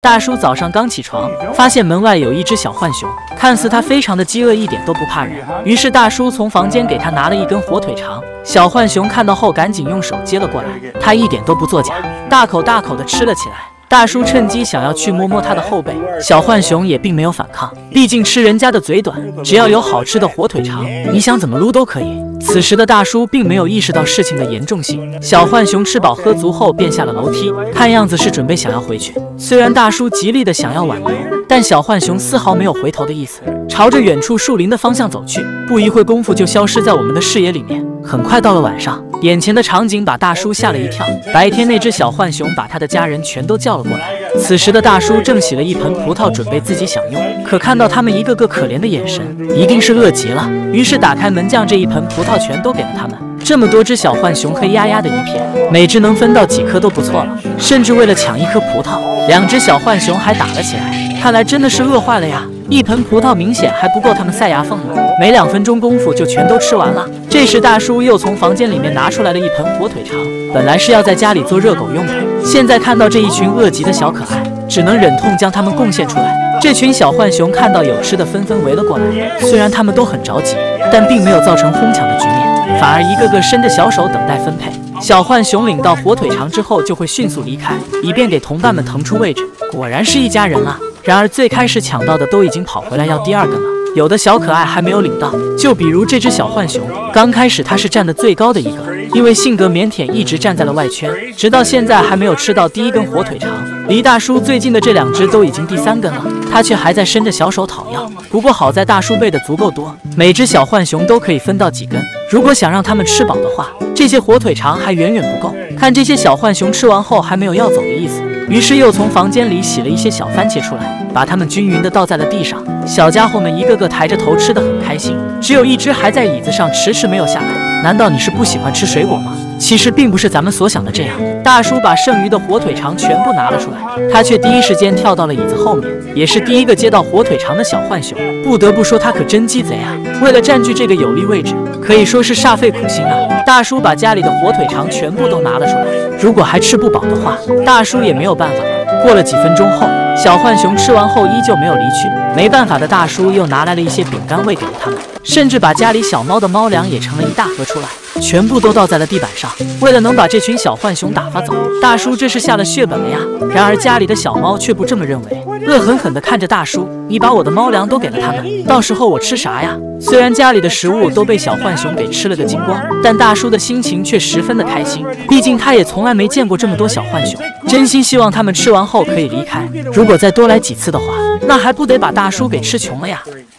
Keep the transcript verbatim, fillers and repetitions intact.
大叔早上刚起床，发现门外有一只小浣熊，看似它非常的饥饿，一点都不怕人。于是大叔从房间给它拿了一根火腿肠，小浣熊看到后赶紧用手接了过来，它一点都不作假，大口大口的吃了起来。大叔趁机想要去摸摸它的后背，小浣熊也并没有反抗，毕竟吃人家的嘴短，只要有好吃的火腿肠，你想怎么撸都可以。此时的大叔并没有意识到事情的严重性，小浣熊吃饱喝足后便下了楼梯，看样子是准备想要回去。虽然大叔极力的想要挽留，但小浣熊丝毫没有回头的意思，朝着远处树林的方向走去，不一会功夫就消失在我们的视野里面。很快到了晚上，眼前的场景把大叔吓了一跳。白天那只小浣熊把他的家人全都叫了过来，此时的大叔正洗了一盆葡萄准备自己享用，可看到他们一个个可怜的眼神，一定是饿极了，于是打开门将这一盆葡萄全都给了他们。这么多只小浣熊黑压压的一片，每只能分到几颗都不错了，甚至为了抢一颗葡萄，两只小浣熊还打了起来，看来真的是饿坏了呀。一盆葡萄明显还不够他们塞牙缝呢，没两分钟功夫就全都吃完了。这时大叔又从房间里面拿出来了一盆火腿肠，本来是要在家里做热狗用的，现在看到这一群饿极的小可爱，只能忍痛将它们贡献出来。这群小浣熊看到有吃的纷纷围了过来，虽然他们都很着急，但并没有造成哄抢的局面，反而一个个伸着小手等待分配。小浣熊领到火腿肠之后就会迅速离开，以便给同伴们腾出位置。果然是一家人啊！然而最开始抢到的都已经跑回来要第二个了，有的小可爱还没有领到，就比如这只小浣熊，刚开始它是站得最高的一个，因为性格腼腆一直站在了外圈，直到现在还没有吃到第一根火腿肠。离大叔最近的这两只都已经第三根了，他却还在伸着小手讨要。不过好在大叔备的足够多，每只小浣熊都可以分到几根，如果想让它们吃饱的话，这些火腿肠还远远不够。看这些小浣熊吃完后还没有要走的意思，于是又从房间里洗了一些小番茄出来，把它们均匀地倒在了地上。小家伙们一个个抬着头吃得很开心，只有一只还在椅子上迟迟没有下来。难道你是不喜欢吃水果吗？其实并不是咱们所想的这样。大叔把剩余的火腿肠全部拿了出来，他却第一时间跳到了椅子后面，也是第一个接到火腿肠的小浣熊。不得不说他可真鸡贼啊，为了占据这个有利位置，可以说是煞费苦心啊。大叔把家里的火腿肠全部都拿了出来，如果还吃不饱的话，大叔也没有办法了。过了几分钟后，小浣熊吃完后依旧没有离去，没办法的大叔又拿来了一些饼干喂给了他们，甚至把家里小猫的猫粮也盛了一大盒出来，全部都倒在了地板上。为了能把这群小浣熊打发走，大叔这是下了血本了呀。然而家里的小猫却不这么认为，恶狠狠地看着大叔，你把我的猫粮都给了他们，到时候我吃啥呀？虽然家里的食物都被小浣熊给吃了个精光，但大叔的心情却十分的开心，毕竟他也从来没见过这么多小浣熊，真心希望他们吃完后可以离开。如果再多来几次的话，那还不得把大叔给吃穷了呀。